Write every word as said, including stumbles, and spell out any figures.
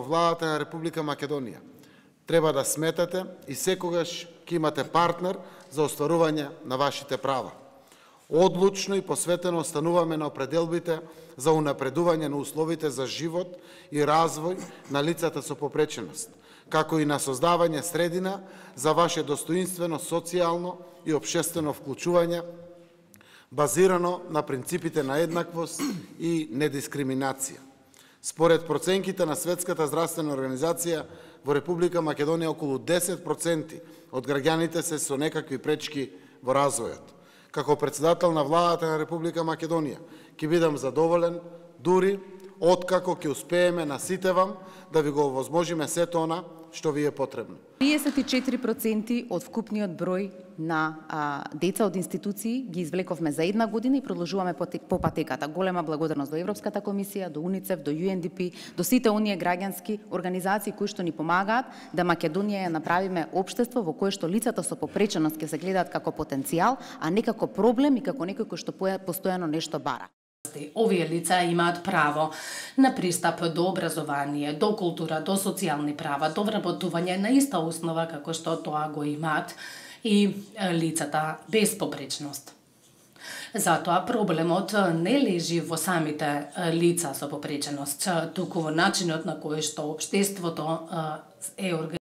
владата на Република Македонија. Треба да сметате и секогаш ќе имате партнер за остварување на вашите права. Одлучно и посветено остануваме на определбите за унапредување на условите за живот и развој на лицата со попреченост, како и на создавање средина за ваше достоинствено социјално и општествено вклучување, базирано на принципите на еднаквост и недискриминација. Според проценките на Светската здравствена организација, во Република Македонија околу десет проценти од граѓаните се со некакви пречки во развојот. Како председател на владата на Република Македонија, ќе бидам задоволен дури откако ќе успееме на сите вам да ви го овозможиме сето она што ви е потребно. триесет и четири проценти од вкупниот број на а, деца од институции ги извлековме за една година и продолжуваме по, по патеката. Голема благодарност до Европската комисија, до УНИЦЕФ, до Ю Ен Ди Пи, до сите оние граѓански организации кои што ни помагаат да Македонија ја направиме општество во кое што лицата со попреченост ќе се гледаат како потенцијал, а не како проблем и како некој кој што постојано нешто бара. Овие лица имаат право на пристап до образование, до култура, до социјални права, до вработување на иста основа како што тоа го имаат и лицата без попречност. Затоа проблемот не лежи во самите лица со попреченост, туку во начинот на кој што општеството е организирано.